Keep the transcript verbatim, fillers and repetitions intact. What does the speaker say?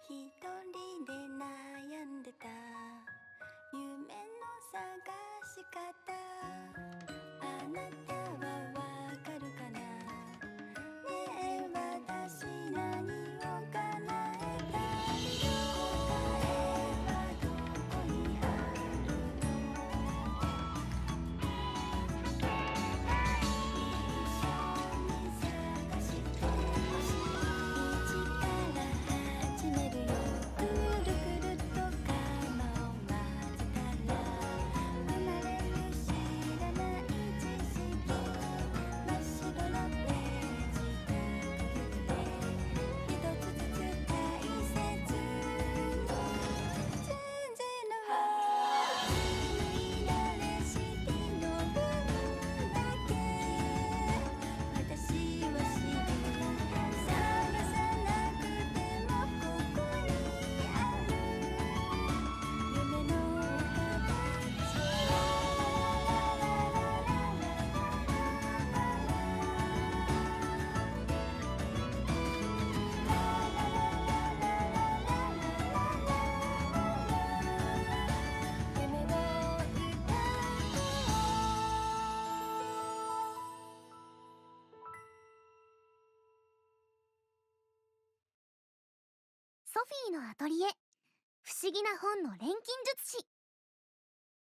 一人で悩んでた夢の探し方、あなたはわかるかな。ねえ私何を叶えたいの。答えはどこにあるの。一緒に探してほしい。一から始めるよ。くるくるとカマを混ぜたら生まれる知らない知識。真っ白のページくぐって一つずつ大切に全然の君のレシピの分だけ私は知る。探さなくてもここにある夢の形。夢を歌ソフィーのアトリエ、不思議な本の錬金術師。